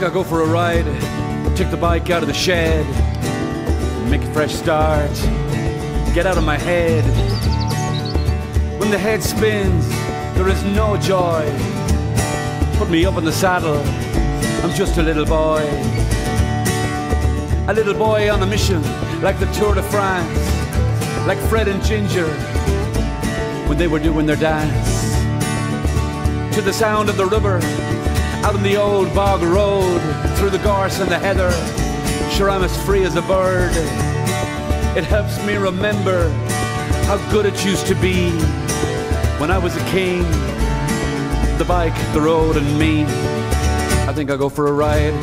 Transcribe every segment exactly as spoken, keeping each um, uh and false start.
think I'll go for a ride, take the bike out of the shed, make a fresh start, get out of my head. When the head spins, there is no joy. Put me up in the saddle, I'm just a little boy. A little boy on a mission, like the Tour de France, like Fred and Ginger, when they were doing their dance. To the sound of the rubber, out on the old bog road, through the gorse and the heather, sure I'm as free as a bird. It helps me remember how good it used to be when I was a king. The bike, the road and me. I think I'll go for a ride.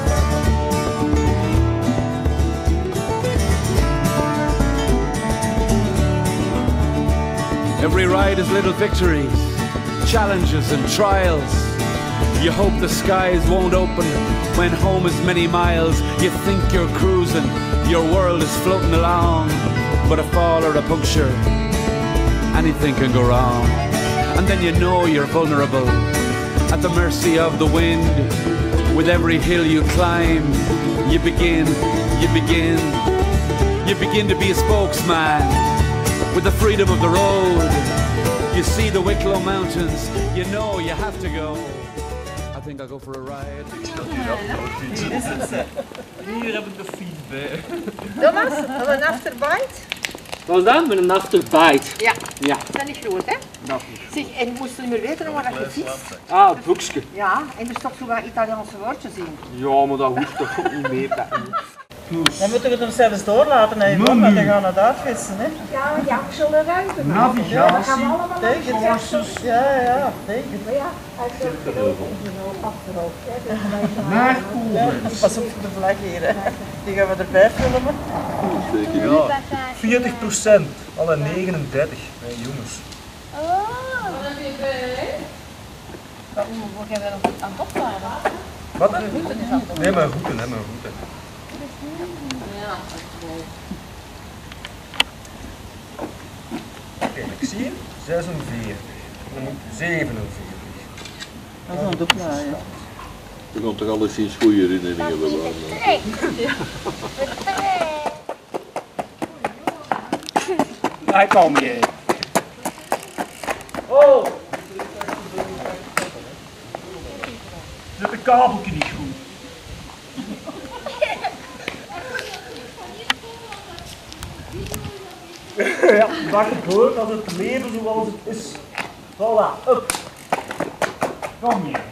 Every ride is little victories, challenges and trials. You hope the skies won't open when home is many miles. You think you're cruising, your world is floating along, but a fall or a puncture, anything can go wrong. And then you know you're vulnerable, at the mercy of the wind. With every hill you climb, you begin, you begin, you begin to be a spokesman. With the freedom of the road, you see the Wicklow Mountains, you know you have to go. I think I'll go for a ride. Hier heb ik de fiets bij. Thomas, hebben we een afterbite? Wat is dat? Met een afterbite? Ja. Ja. Dat is niet groot, hè? Dat niet. Zeg, en je moest niet meer weten waar je fietst. Ah, het boekje. Ja, en er staat zo wat Italiaanse woordjes in. Ja, maar dat hoeft toch ook niet meer. Dan moeten we het hem zelfs doorlaten naar je man, want dan gaan we daar vissen, hè? Ja, ja, we zullen ruimte maken. Navigatie, ja, we gaan allemaal tegen langs. ja, ja, tegen. Maar ja, hij is ook gelopen, achterhoofd, hè? Maar cool. Pas op voor de vlag hier, hè. Die gaan we erbij filmen. Ja, veertig procent, alle negenendertig, nee, jongens. Oh, wat heb je bij? Hoe gaan we dan aan het opvaren? Wat? Nee, maar route, hè, maar route. Ja, Oké, ik zie je, zesenveertig, dan moet zevenenveertig. Dat is een doeknaai, hè. Je kan toch alles eens goede herinneringen bewaren. Daar kom je. Oh! Zit de kabeltje niet goed? Ja, dat het hoort als het leven zoals het is. Voilà, up. Kom hier.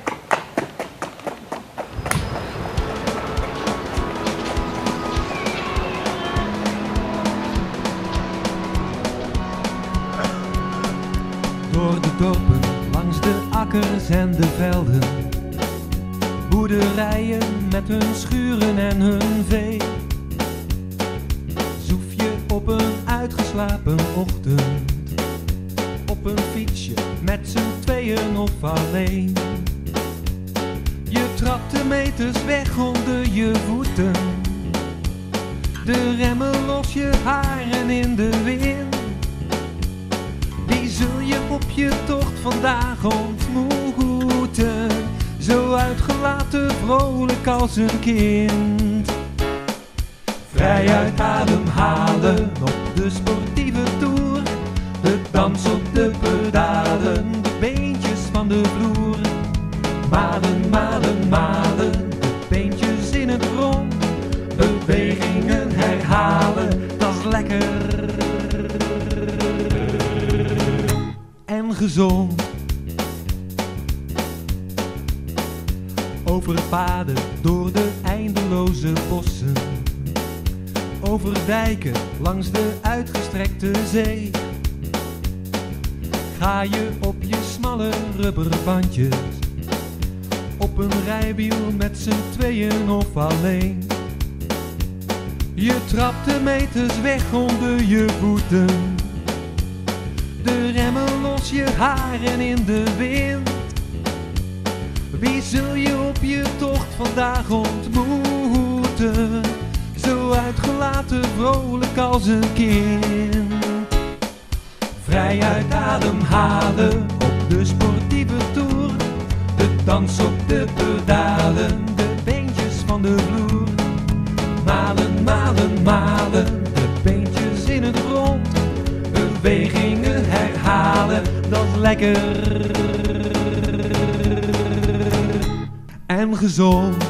Door de dorpen, langs de akkers en de velden, boerderijen met hun schuren en hun vee. Zoef je op een uitgeslapen ochtend, op een fietsje met z'n tweeën of alleen. Je trapt de meters weg onder je voeten, de remmen los je haren in de wind. Wie zul je op je tocht vandaag ontmoeten? Zo uitgelaten, vrolijk als een kind. Vrij uit adem halen op de sportieve toer. De dans op de pedalen, de beentjes van de vloer. Malen, malen, malen, de beentjes in het rond. Bewegingen herhalen, dat is lekker. En gezond. Over paden, door de eindeloze bossen. Over dijken, langs de uitgestrekte zee. Ga je op je smalle rubberbandjes, op een rijwiel met z'n tweeën of alleen. Je trapt de meters weg onder je voeten, de remmen los je haren in de wind. Wie zul je op je tocht vandaag ontmoeten? Zo uitgelaten, vrolijk als een kind. Vrij uit adem halen op de sportieve toer. De dans op de pedalen, de beentjes van de vloer. Malen, malen, malen, de beentjes in het rond. Bewegingen herhalen, dat is lekker en gezond.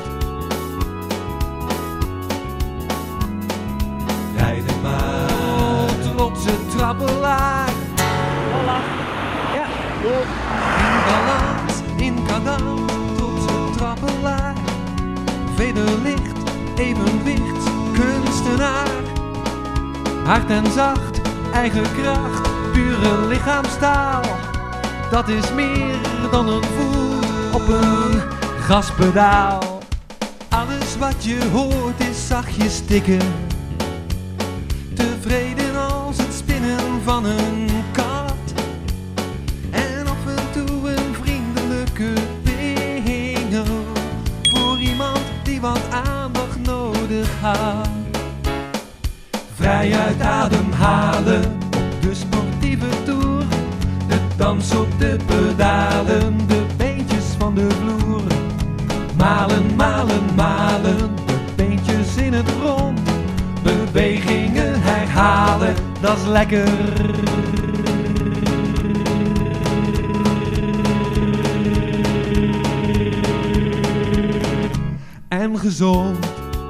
Rijden maar, trotse trappelaar. Ja. In balans, in cadans, trotse trappelaar. Vederlicht, evenwicht, kunstenaar. Hard en zacht, eigen kracht, pure lichaamstaal. Dat is meer dan een voet op een gaspedaal. Alles wat je hoort is zachtjes tikken. Tevreden als het spinnen van een kat. En af en toe een vriendelijke pingel voor iemand die wat aandacht nodig had. Vrij uit adem halen op de sportieve toer. De dans op de pedalen, de beentjes van de vloer. Malen, malen, malen, de beentjes in het rond. Bewegingen herhalen, dat is lekker en gezond.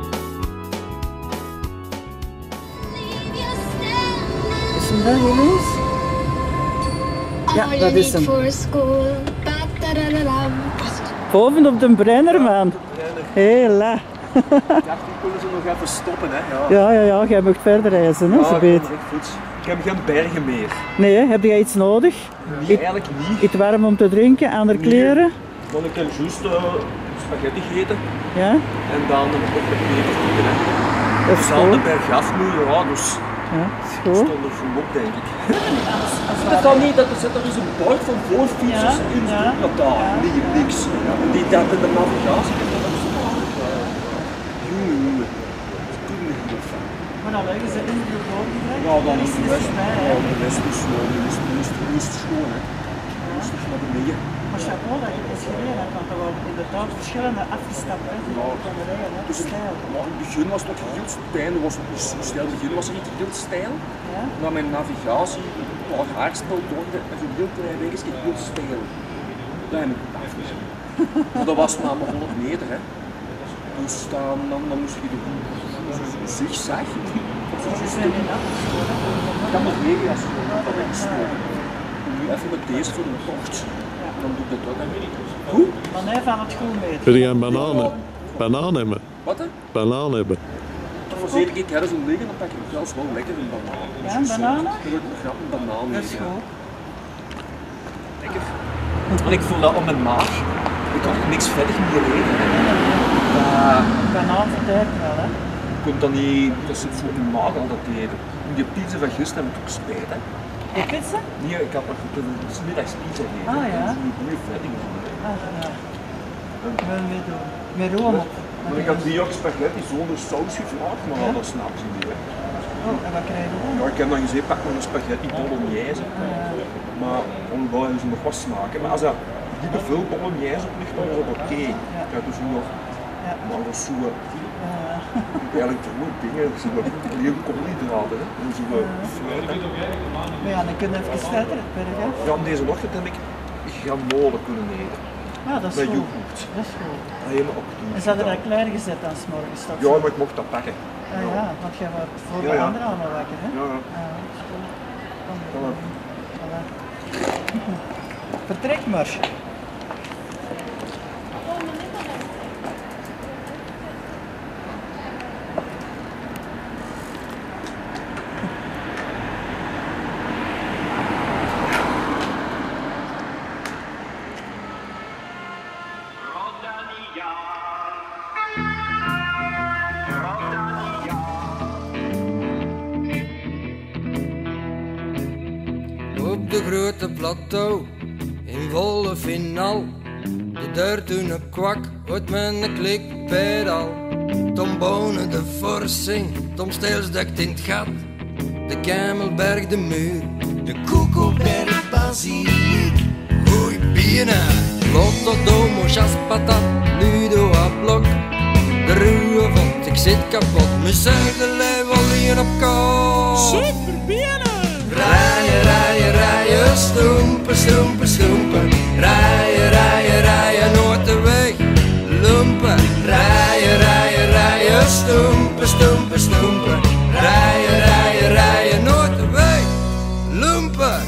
Is hem dat, jongens? Ja, dat is hem. Boven op de Brenner, man. Hela. Ja, die kunnen ze nog even stoppen, hè. Ja, Ja, ja, ja, jij mag verder reizen, hè, ja zo ik beet. vind het echt goed. Ik heb geen bergen meer. Nee, hè? Heb jij iets nodig? Nee, eigenlijk niet. Iets warm om te drinken, andere Nee. kleren? Want ik heb juist uh, spaghetti gegeten Ja, en dan ook met peper gegeten, hè. dat We is zijn de goed. berg af nu, ja, dus Ja, dat is we goed. stonden vroeg op, denk ik. Het kan niet dat er zit er is een bord van voor fietsers Ja, in ja, ja, daar, ja, nee, niks. Die dat in de navigatie. Jongen, jongen. Dat kunnen we niet van. Maar dan leggen ze in de boven. Ja, dan is is de het rest, voorbij, ja, hè. de rest is gewoon, de rest is, de rest is gewoon, hè. Rustig naar beneden. Maar chapeau dat je het gereden hebt, want er worden inderdaad verschillende afgestapt, hè. Die konden rijden, hè. Dus het, Stijl. maar in het begin was het nog heel stijl, was het niet zo stijl. In het begin was het niet heel stijl. Ja. Maar mijn navigatie, waar haarspel doorgde en zo'n heel klein wegje heel stijl. Dat heb ik afgezien. Maar dat was maar maar honderd meter, hè. Dus dan, dan, dan moest je de zigzag. Ze zijn in afgeschoten. Ik kan nog meer als je dat heb gestoken. Nu even met deze voor de tocht. Dan doe ik dat ook. Hoe? Maar nee, van het goed mee. Wil je een banaan, banaan hebben? Wat hè? Banaan hebben. Voor zeker ik ergens een liggen, dan pak ik zelfs wel lekker een banaan. Ja, een banaan? Dan wil ik nog graag een banaan Dat is eten, ja. goed. Lekker. En ik voel dat op mijn maag. Ik kan niks verder meer eten. Uh, Banaan vertelt wel, hè. komt dan niet, dat zit voor mijn maag al dat eten. Die pizza van gisteren heb ik ook spijt, hè. Die pizza? Nee, ik had nog een smiddags pizza gegeten. Ah, ja. Dat is een goede vetting. Ah, ja. Wel weer doen. Met room op. Maar ik had die ook spaghetti zonder saus gevraagd, maar Ja? dat snappen ze niet. Hè. Oh, en wat krijg je dan? Ja, ik heb dan gezegd, pak nog een spaghetti bolognese. Maar omdat hebben ze nog wat smaken. Maar als dat niet te veel bolognese op ligt, dan is dat oké. Okay. Ja. Ja, dus nog, Ja. maar dat is zo, Ja. eigenlijk gewoon dingen, zo heel koolhydraten. Hè. En zo fruit. Hè. Maar ja, dan kun je even verder, berg, hè. Ja, deze ochtend heb ik granola kunnen eten. Ja, dat is Met goed. yoghurt. Dat is goed. Helemaal op doen. En ze hadden dat klaar gezet dan 's morgens toch? Ja, maar ik mocht dat pakken. Ah, ja, want jij wordt voor Ja, de ja. anderen allemaal wakker, hè? Ja, ja. Ja, dat is goed. Kom, Voilà. voilà. Vertrek maar. Op de grote plateau, in volle finaal. De deur toen een kwak, ooit met een klikpedaal. Tom Bonen de forsing, Tom Steels dekt in het gat. De Kemelberg de muur, de Koekelberg basiliek. Goeie bienen, Lotto Domo, Chas Patat, Ludo à Blok. de ruwe vond, ik zit kapot. Mijn zuiderlijn wil hier op kop. Superbienen! Rijden, rijden, rijden, stoempen, stoempen, stoempen. Rijden, rijden, rijden, nooit de weg. Lumpen, rijden, rijden, rijden, stoempen, stoempen, stoempen. Rijden, rijden, rijden, nooit de weg. Lumpen.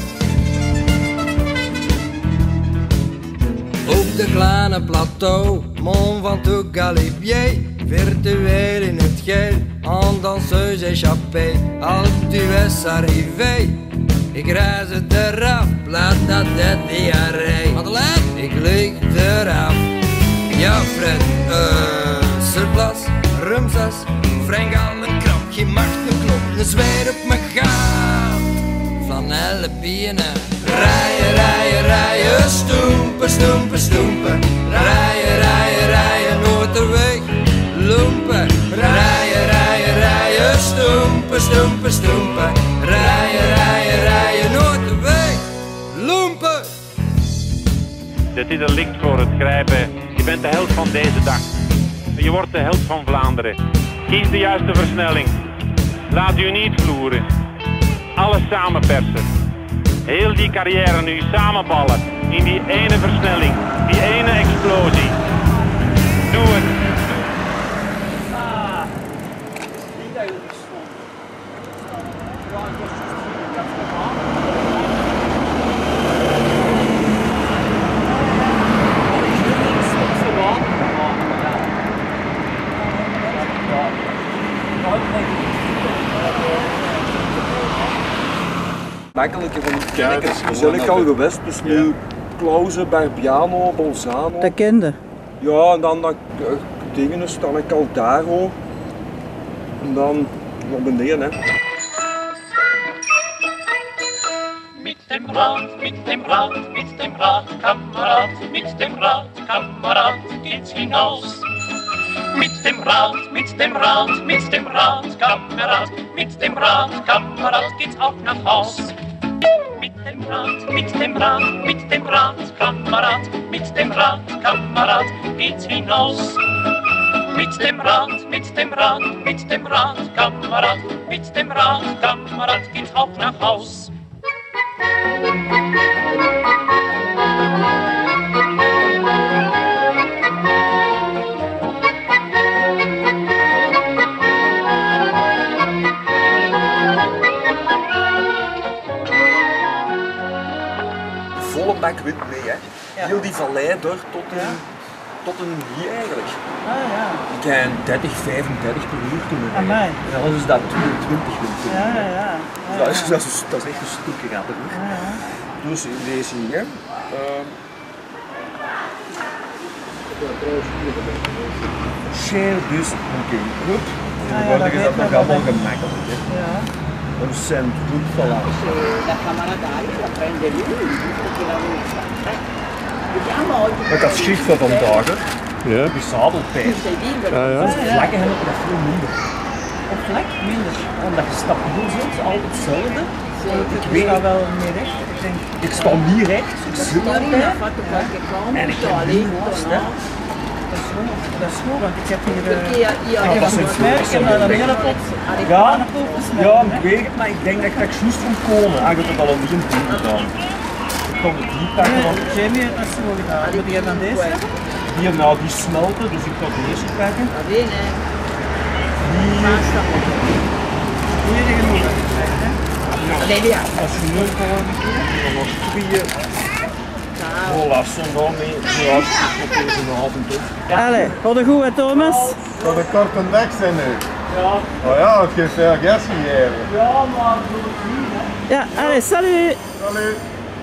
Op de kleine plateau, Mont Ventoux Galibier, virtueel in het geel, en danseuse échappée, Altuve arrivé. Ik reis het eraf, plaat dat de diarree. Madeleine, ik lig eraf. Ja, Fred, eh, surplus, rumzas, Frengal, een krap, geen macht, een klop, een zweer op mijn gaat. Flanellen bienen. Rijden, rijden, rijden, stoempen, stoempen, stoempen. Rijden, rijden, rijden, nooit de weg. Lumpen. Rijden, rijden, rijden, stoempen, stoempen, stoempen. Rijden, rijden, rijden, nooit de weg. Lumpen. De titel ligt voor het grijpen. Je bent de held van deze dag. Je wordt de held van Vlaanderen. Kies de juiste versnelling. Laat u niet vloeren. Alles samenpersen. Heel die carrière nu samenballen in die ene versnelling, die ene explosie. Doe het. Makkelijker van het kijken, is ik al geweest, dus nu Klauze, Barbiano, Bolzano. Dat kende. Ja, en dan dat uh, dingen staan ik al daar ook. En dan naar beneden, hè. Mit dem Rad, mit dem Rad, mit dem Rad, Kamerad, mit dem Rad, Kamerad, geht's hinaus. Mit dem Rad, mit dem Rad, mit dem Rad, Kamerad, mit dem Rad, Kamerad, geht's auch nach Haus. Mit dem Rad, mit dem Rad, mit dem Rad, Kamerad, mit dem Rad, Kamerad, geht's hinaus. Mit dem Rad, mit dem Rad, mit dem Rad, Kamerad, mit dem Rad, Kamerad, geht's auch nach Haus. Volle bak wind mee, hè. Ja. Heel die vallei door tot een, ja. tot een hier eigenlijk. Ah ja. Ik kan dertig, vijfendertig per uur toen. Amai. Ja, dan is dat tweeëntwintig wind. Ja, ja, ja. ja. Dat, is, dat, is, dat is echt een stukje rapper. Ja, ja. Dus deze hier. Uh, Share dus oké, goed. Tegenwoordig ja, is dat nog allemaal gemakkelijk. Hè. Ja. Een cent goed salaris. Met dat schicht van vandaag, ja. Die zadelpijp. Ja, ja. Dus de vlakken hebben dat veel minder. Op vlak minder? Omdat je stabiel zit, altijd hetzelfde. Ik weet dat wel meer recht. Ik, denk, ik sta niet recht, ik zit altijd. En ik heb niet last, hè. Dat is goed, dat is goed, want ik heb hier uh, ja, ik heb een smerk, ik heb een hele pot. Ja, ja, ik weet het, maar ik denk dat ik dat juist van komen. Eigenlijk heb ik al een drie tien gedaan. Ik kom de die pakken. Nee, Jamie heeft dat zo gedaan. Moet jij dan deze hebben? Die nou, die smelten, dus ik ga deze pakken. Hier. Hier de genoeg. Ja, als je nu gewoon dan nog twee. Voilà, zonder mee, zoals ik op deze avond doe. Allee, voor de goed, hè, Thomas? Voor de korte dag zijn nu. Ja. Oh ja, het geeft veel gas gegeven. Ja, maar zo is het niet, hè. Ja, allee, salut! Salut!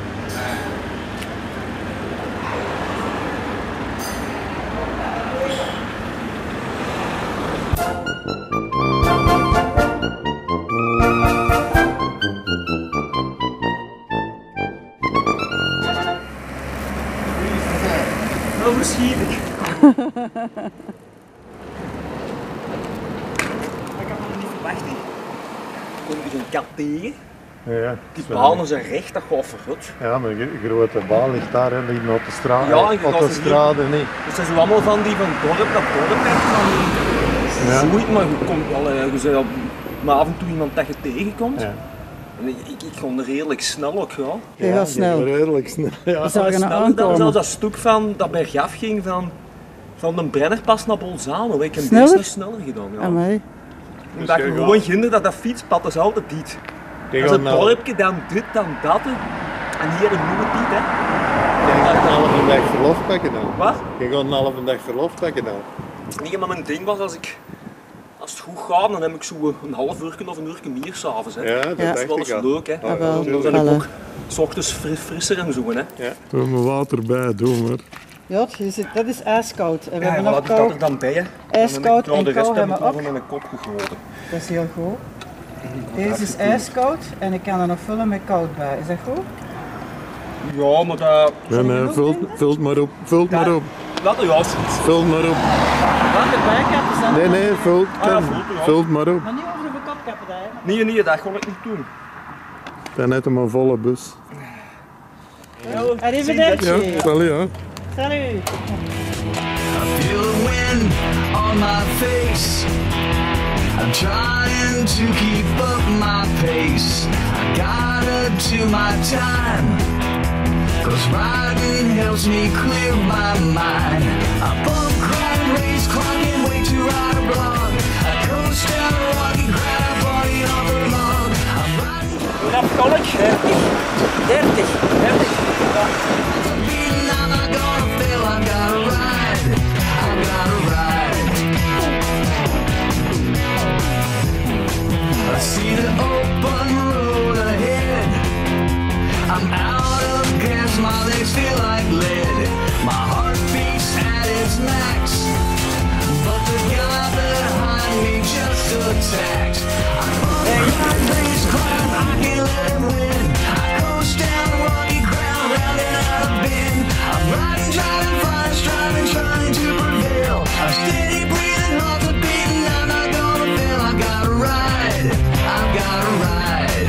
Wel verschieten. Ik had nog niet verwacht. Kom je een kat tegen? Ja, die banen zijn recht, dat gaat verrot. Ja, maar de grote baan ligt daar, hè, ligt op de straat. Ja, ik op de straat niet. Dus dat zijn allemaal van die van dorp naar dorp. zoiets, maar je, komt, allee, je bent al maar af en toe iemand dat je tegenkomt. Ja. En ik, ik, ik ga redelijk snel ook gaan. Je gaat snel. Redelijk snel. Ja. We zagen Snel, hem dat was aankomen. zelfs dat stuk van, dat bergaf ging van, van de Brennerpas naar Bolzano. Ik heb Sneller? deze nog sneller gedaan. Ja. Amai. Omdat je je gewoon gaat- ginder dat dat fietspad is altijd dit. Je Als gaat het nou- dorpje, dan dit, dan dat. hè. En hier een nieuwe dit. Hè. Je gaat een halve dag verlof pakken dan. Wat? Je gaat een halve dag verlof pakken dan. Nee, maar mijn ding was als ik... Als het goed gaat, dan heb ik zo een half uur of een uur meer s'avonds. Ja, dat dat dacht is wel ik eens al. leuk. Hè. Ja, wel. Dan ben ik Voilà. ook 's ochtends fri- frisser en zo. Hè. Ja. Doe me water bij, doe maar. Ja, je zit- dat is ijskoud. En we Ja, hebben voilà, nog dus dat kou. er dan bij. Hè. Ijskoud En dan heb ik- en de rest kou heb ik hebben we over ook. in mijn kop gegoten. Dat is heel goed. Deze is ijskoud en ik kan er nog vullen met koud bij. Is dat goed? Ja, maar dat... Nee, nee, vult, vult maar op, vult maar op. Dat is juist iets. Vult maar op. Wat erbij kappen zijn. Nee, nee, vult, Ah, ja, kan. vult, ja. Vult maar op. Maar niet over de kopkappen daar. hè. Nee, nee, dat ga ik niet doen. Dan net een volle bus. Arrivederci. Ja, wel ja. Salut. I feel the wind on my face. I'm trying to keep up my pace. I gotta do my time, 'cause riding helps me clear my mind. I bump, grind, race, clocking, wait to ride a blog. I coast down a rocky ground, body on the log. I'm riding. Hoe rap kan ik? dertig. dertig. Beating, I'm not gonna fail. I gotta ride. I gotta ride. I see the open road ahead. I'm out of gas, my legs feel like lead. My heart beats at its max, but the guy behind me just attacks. I'm on my race, climb, I can't let him win. I coast down rocky ground, rounding out a bend. I'm riding, driving, flying, striving, trying to prevail. I'm steady breathing, heart to beating, I'm not gonna fail. I gotta ride, I gotta ride.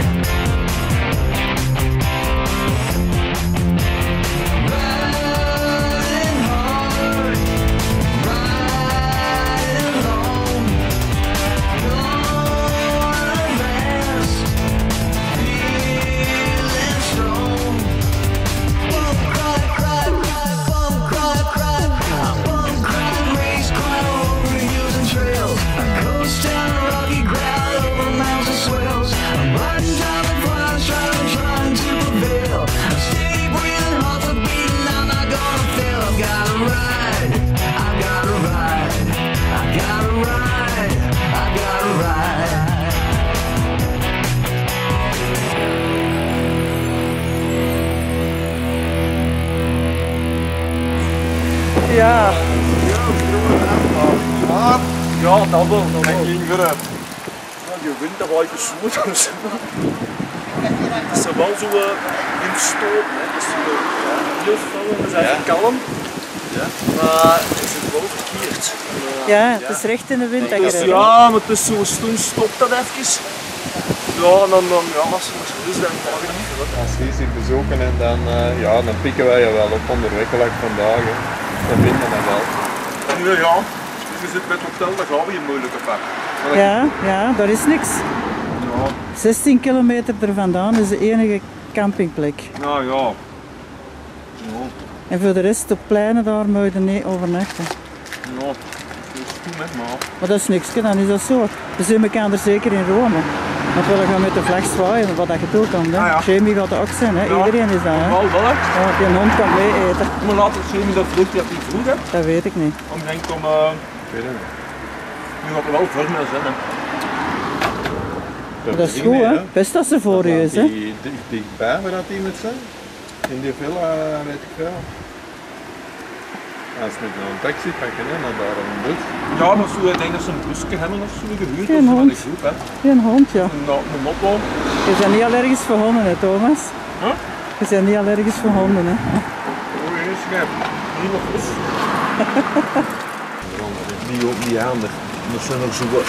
Riding hard, riding long, gonna last, feeling strong. Bump, cry, cry, cry, bump, cry, cry. I bump, cry, race, climb over hills and trails. I coast down rocky ground over mountains and swells. I'm riding, driving, flying, striving, trying to prevail. I'm steady breathing, heart to beating, I'm not gonna fail. I gotta ride, I gotta ride, I gotta ride, I gotta ride. Ja. Ja, dat wel. Dat Ik wel. ging vooruit. Ja, je wint dat wel even zo. Dus. Het is wel zo uh, in stoot. Hè. Het is zo, ja, heel fel, we zijn Ja. kalm. Ja. Maar het is wel verkeerd. En, uh, Ja, het is recht in de wind dat je Dus rijdt. ja, maar het is zo, toen stopt dat even. Ja, en dan, dan ja, als het is, dan mag je niet. Als je zit bezoeken en dan, uh, ja, dan pikken wij je wel op onderweg, gelijk vandaag. Hè. Dan vinden we wel. Ja, ja. Je zit met het hotel, dan gaan we je moeilijke pak. Ja, ja, daar is niks. Ja, zestien kilometer er vandaan is de enige campingplek. nou ja. Ja, En voor de rest op pleinen daar moet je niet overnachten. ja. Dat is goed met me. Maar dat is niks, dan is dat zo. We zien elkaar er zeker in Rome. Want we gaan met de vlag zwaaien, wat dat je toe kan. Hè. Ah, ja. Jamie gaat er ook zijn, hè. Ja. Iedereen is dat. Hè. Wel, wel hè. Ja, die hond kan mee eten. Maar later zien we dat vlucht dat niet vroeg hè. Dat weet ik niet. Om denk om, uh, Ik weet het niet. nu gaat er wel voor mij zijn hè. Maar dat is goed, hè. Best dat ze voor u is, hè. Die dicht, dichtbij waar dat die moet zijn. In die villa, weet ik veel. Als je met een taxi pakken, hè, naar daar een bus. Ja, maar zo, ik denk dat ze een busje hebben of zo gehuurd Geen of zo, hond. dat is goed hè. Geen hond, ja. Een, een motto. Je bent niet allergisch voor honden, hè, Thomas? Huh? Je bent niet allergisch voor honden, hè. Oh, hier is het. Niet nog bus. Die ook niet aan. Dat zijn er zo wat.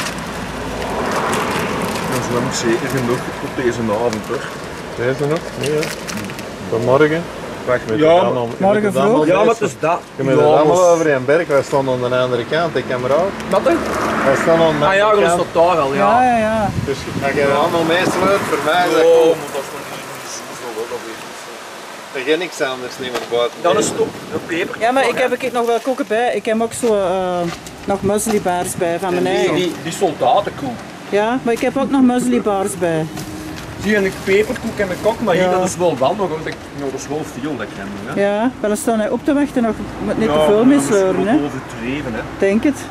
Dat is namelijk zeker genoeg op deze avond hoor. Deze nog? Nee, hè. Vanmorgen. Wacht, met Ja, het allemaal- je morgen moet het allemaal vroeg? Ja, maar best- het is dat. Je moet het allemaal over een berg, wij stonden aan de andere kant, ik kameraad. Wat hè? Hij staat al met Ah ja, dat staat daar al, ja. Ja, ja, ja. Dus als je allemaal meesluit, voor mij is dat Oh, cool. maar dat is nog niet zo wel, dat weet ik niet. Er gaat niks anders niet meer buiten. Dan is het op, een peper. Ja, maar ik heb ik nog wel koeken bij. Ik heb ook zo uh, nog mueslibaars bij van mijn die, eigen. die, die soldatenkoek. Ja, maar ik heb ook nog mueslibaars bij. Zie je een peperkoek en een kok, maar hier Ja. dat is wel wel nog, want ik, nou, dat is wel veel dat ik heb nu. Hè. Ja, wel eens staan hij op te wachten nog. Moet niet Ja, te veel maar dat is misleuren, wel hè. overdreven, hè. Denk het.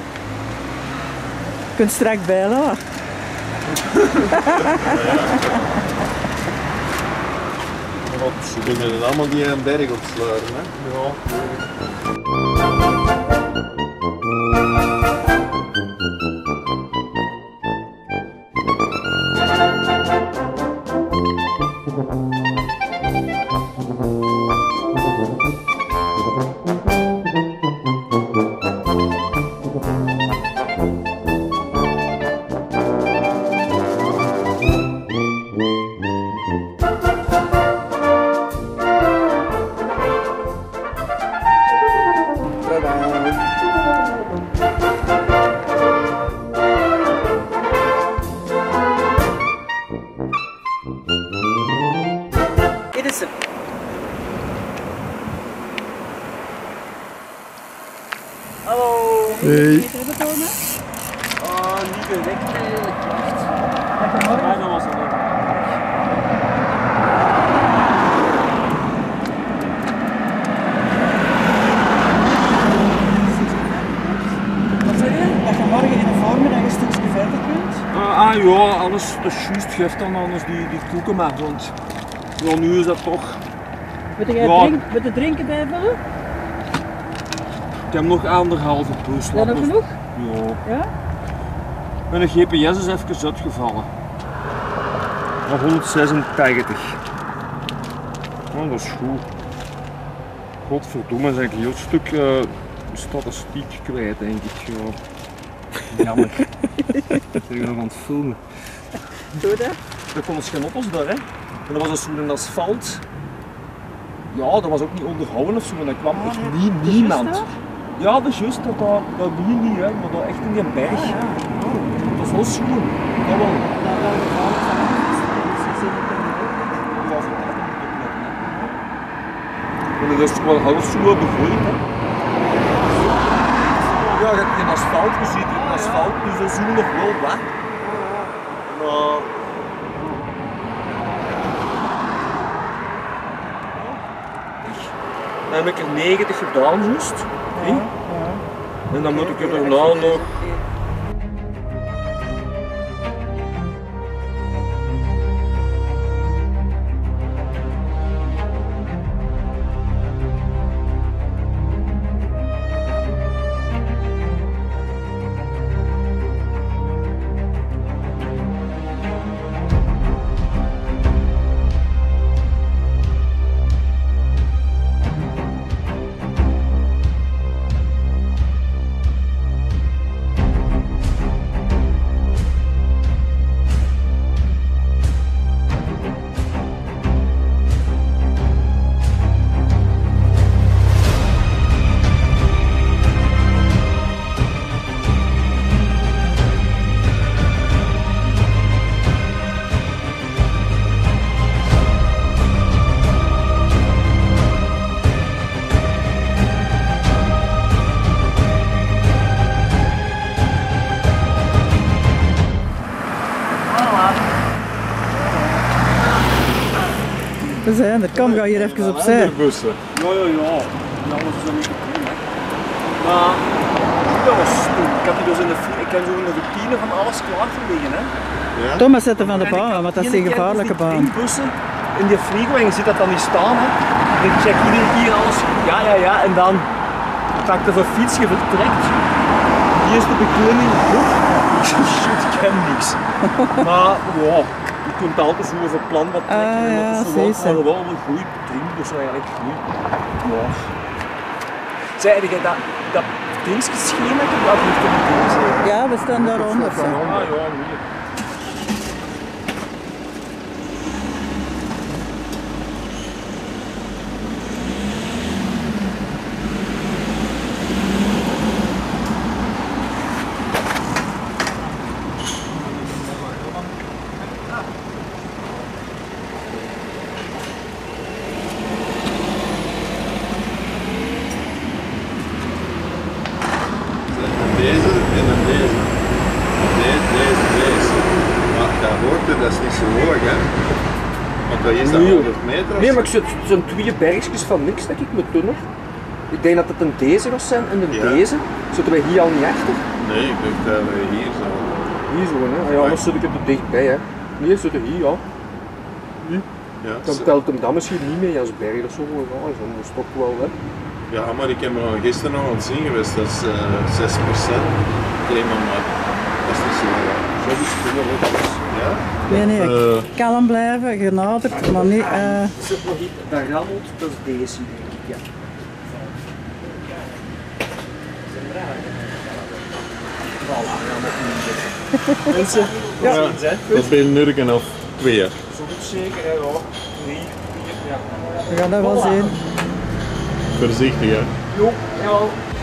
Je kunt straks bijlachen. Ze beginnen het allemaal die een berg opsluiten, hè? Ja. Dit is het. Hallo. Hey. Ah, niet direct eigenlijk. Wacht. Lekker morgen. Ja, dat was het niet. Wat zeg je? Dat je morgen in de voormiddag een stukje verder kunt. Uh, ah ja, alles, dat is juist, geeft dan anders die, die koeken maar, want ja, nu is dat toch... Wil jij Ja. drink, wil je drinken bijvullen? Ik heb nog anderhalve bus. Ja, nog genoeg? Ja. Ja? Mijn G P S is even uitgevallen. Op honderdzesentachtig. Oh, dat is goed. Godverdomme, ben ik een heel stuk uh, statistiek kwijt, denk ik. Ja. Jammer. Ik ben nog aan het filmen. Doe dat. Er kon geen auto's daar, hè. En dat was een soort asfalt. Ja, dat was ook niet onderhouden of zo, en er kwam echt nie, niemand. Ja, dat is juist, dat, dat, dat hier niet, hè, maar dat echt in die berg. Ah, ja. Dat was wel schoon. Dat wel. Dat wel gevaarlijk van auto's, ze zitten er ook. Ja, voor dat moet ik opletten, hè. En dat is wel alles zo begroeid, hè. Ja, je hebt geen asfalt, je ziet geen asfalt, dus dat zien we nog wel wat. Maar... Dan heb ik er negentig gedaan, juist. Ja, ja. En dan moet ik er daarna nog... We zijn er. Kom, ga hier even opzij. bussen. Ja, ja, ja. Ja, dat is dan niet gekomen, hè. Maar dat was toen. Ik heb die dus in de, ik heb zo in de routine van alles klaar te liggen, hè. Ja? Thomas zetten van de En ik baan, had want dat is ene een keer dus gevaarlijke die baan. drie bussen in die frigo en je ziet dat dan niet staan, hè. En ik check iedere keer alles. Ja, ja, ja. En dan pak je van fiets, je vertrekt. Die is de beklimming. Shit, ik ken niks. Maar ja, je kunt altijd zo over plan wat trekken. Ah, en ja, dat is zie wel, je. wel een goede ding, dus eigenlijk goed. Ja. Zei je dat, dat dingschema dat niet te doen? Ja, we staan daaronder. Ah ja, goed. Nee, deze, deze. Maar dat hoogte, dat is niet zo hoog, hè? Want dat is dan Nee. honderd meter of Nee, zo? maar ik zit zo'n twee bergjes van niks dat ik moet doen. Hoor. Ik denk dat het een deze was zijn en een Ja. deze. Zitten wij hier al niet achter? Nee, ik dacht dat we hier zo. Hier zo, hè? Ja, anders zit ik er dichtbij, hè. Nee, zitten hier, ja. Nu. Ja, Dan zo- telt hem dat misschien niet mee als berg, dat is zo gewoon raar, zo, dat is toch wel, hè. Ja, maar ik heb er al gisteren nog aan het zien geweest, dat is uh, zes procent. Nee, maar, maar dat is niet zo raar. Zo is het veel, hè. Dat is- Ja? Nee, nee, Eh. kalm blijven, genaderd, maar niet... eh, Er zit nog iets, dat rammelt, dat is deze, denk ik, ja. Voilà, rammelt niet. Mensen, Ja, dat ben je nurken of twee. Zo goed zeker, hè, ja. Drie, vier, ja. We gaan dat wel Voilà. zien. Voorzichtig, hè. Jo, ja.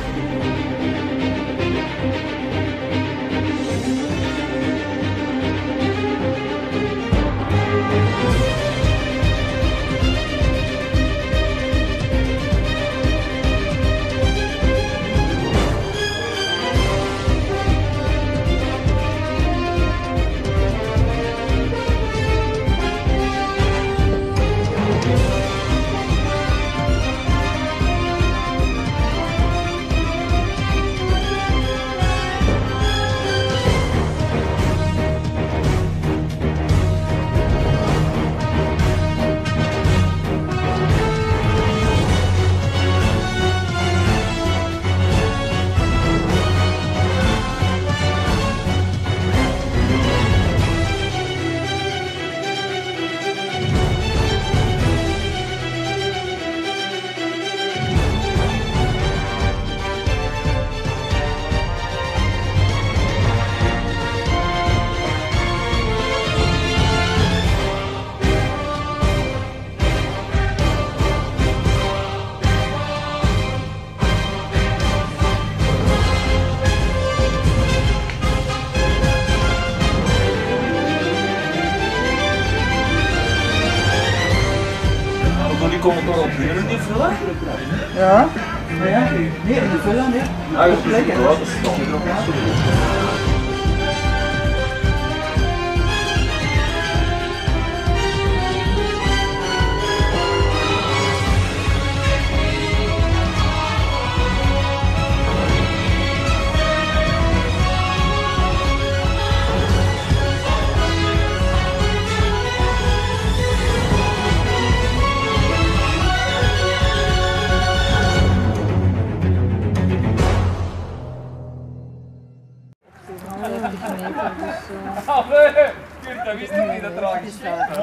Maar die komen toch op hier in die villa? Ja? Ja? Nee, in de villa niet. Ah, dat Op plek, hè. dat is toch. Allee, Kurt, dat wist ik niet dat er al gespeeld was.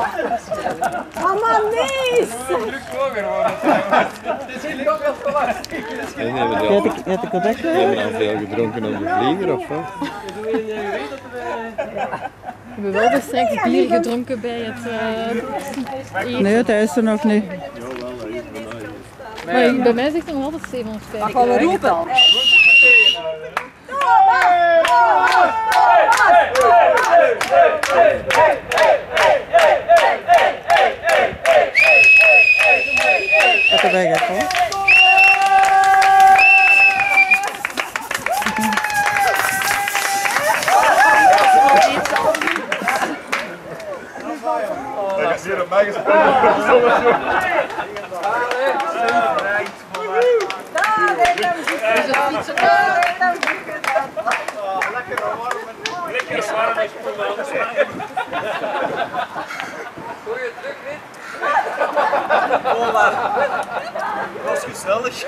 Mama, nee! Druk hoger worden. Het is hier ook wel verwacht. En hebben Je die hebt al, de- je hebt de Quebec die hebben al veel gedronken op de vlieger, of wat? We hebben wel straks bier gedronken bij het uh, eten. Nee, dat is er nog niet. Maar bij mij zegt er nog altijd zevenhonderdvijftig. Dat gaan we roepen. Even weg, hè, hoor. Dat is hier op mij gesproken. Lekker zwaar met spoel Goeie druk, niet? Oh, maar. Dat was gezellig.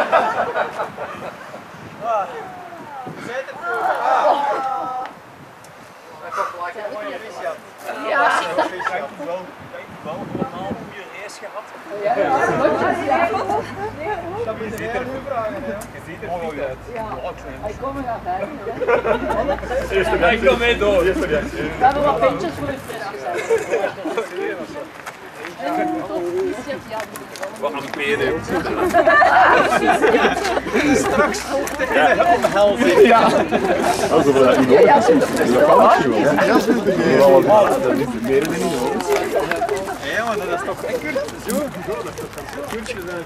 Ah. Zet het voor. Ah. Dat komt gelijk een mooie vis, ja. Ja. Dankjewel. Dankjewel. Allemaal een goede race gehad. Ja, ja. Je ziet er goed vragen, hè. Je ziet er goed uit. Hij komt er naar Eerste Ja, ik kom mee door. Eerste reactie. We hebben wat pintjes voor de vis gezet. Wat amperen. Straks tegen op hel zitten. Ja. Als we dat niet horen, Ja, dat kan niet wel. Ja, dat is meer dan niet hoor. Ja, maar dat is toch lekker. Zo. Koertjes en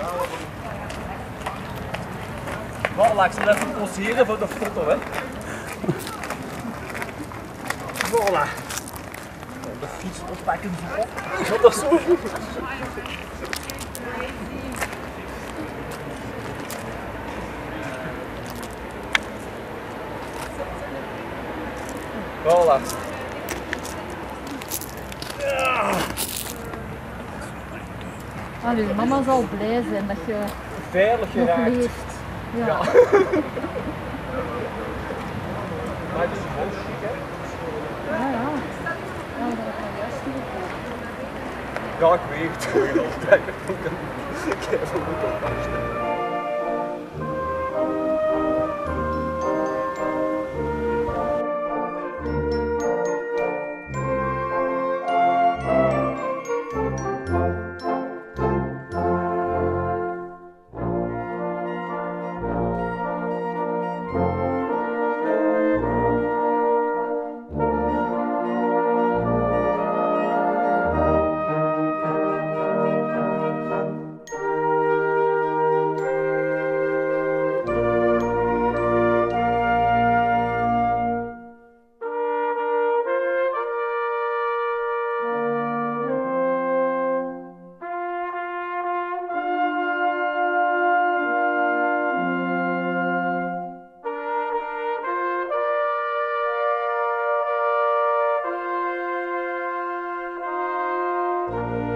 Voilà, ik zal even poseren voor de foto, hè. Voilà. De fiets oppakken voorop. Gaat dat zo? Voilà. Ja. Allee, mama zal blij zijn dat je Veilig nog geraakt. leeft. Ja. Ja. Maar het is wel chic, hè? Ja, ja. Ja, dat is nou juist niet gekomen. Ja, ik weet het. Ik weet het. Ik heb het goed oppassen. Thank you.